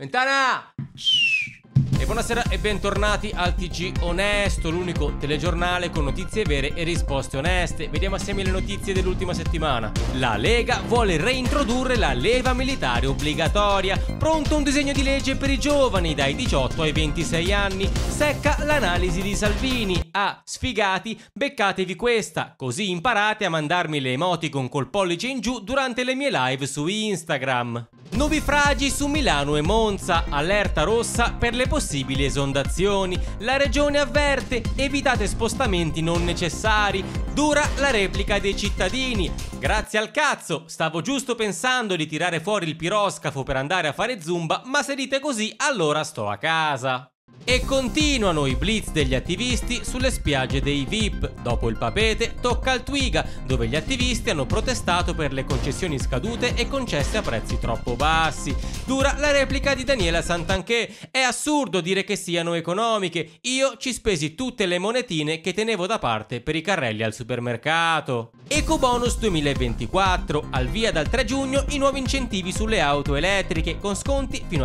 Ventana! E buonasera e bentornati al TG Onesto, l'unico telegiornale con notizie vere e risposte oneste. Vediamo assieme le notizie dell'ultima settimana. La Lega vuole reintrodurre la leva militare obbligatoria. Pronto un disegno di legge per i giovani dai 18 ai 26 anni. Secca l'analisi di Salvini. Ah, sfigati, beccatevi questa, così imparate a mandarmi le emoticon col pollice in giù durante le mie live su Instagram. Nuovi fragi su Milano e Monza, allerta rossa per le possibili esondazioni. La regione avverte, evitate spostamenti non necessari. Dura la replica dei cittadini. Grazie al cazzo, stavo giusto pensando di tirare fuori il piroscafo per andare a fare zumba, ma se dite così allora sto a casa. E continuano i blitz degli attivisti sulle spiagge dei VIP. Dopo il Papete tocca al Twiga, dove gli attivisti hanno protestato per le concessioni scadute e concesse a prezzi troppo bassi. Dura la replica di Daniela Santanchè. È assurdo dire che siano economiche. Io ci spesi tutte le monetine che tenevo da parte per i carrelli al supermercato. Ecobonus 2024. Al via dal 3 giugno i nuovi incentivi sulle auto elettriche con sconti fino a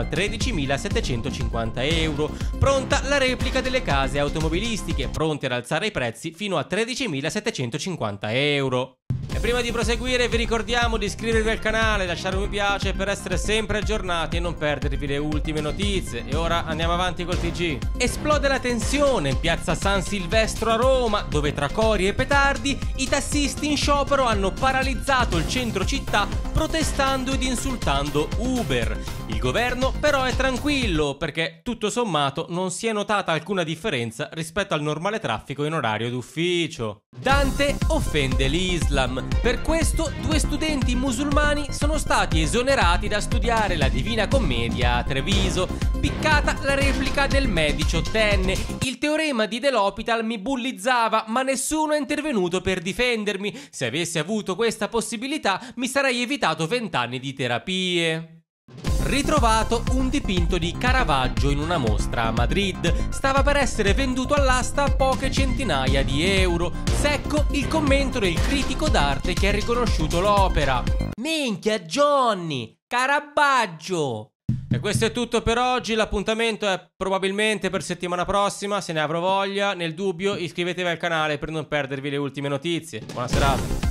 13.750 euro. Pronta la replica delle case automobilistiche, pronte ad alzare i prezzi fino a 13.750 euro. E prima di proseguire vi ricordiamo di iscrivervi al canale, lasciare un mi piace per essere sempre aggiornati e non perdervi le ultime notizie. E ora andiamo avanti col TG. Esplode la tensione in piazza San Silvestro a Roma, dove tra cori e petardi i tassisti in sciopero hanno paralizzato il centro città protestando ed insultando Uber. Il governo però è tranquillo perché tutto sommato non si è notata alcuna differenza rispetto al normale traffico in orario d'ufficio. Dante offende l'Islam. Per questo 2 studenti musulmani sono stati esonerati da studiare la Divina Commedia a Treviso. Piccata la replica del me 18enne. Il teorema di De L'Hopital mi bullizzava, ma nessuno è intervenuto per difendermi. Se avessi avuto questa possibilità mi sarei evitato 20 anni di terapie. Ritrovato un dipinto di Caravaggio in una mostra a Madrid. Stava per essere venduto all'asta a poche centinaia di euro. Secco il commento del critico d'arte che ha riconosciuto l'opera. Minchia Johnny, Caravaggio! E questo è tutto per oggi, l'appuntamento è probabilmente per settimana prossima, se ne avrò voglia. Nel dubbio iscrivetevi al canale per non perdervi le ultime notizie. Buona serata.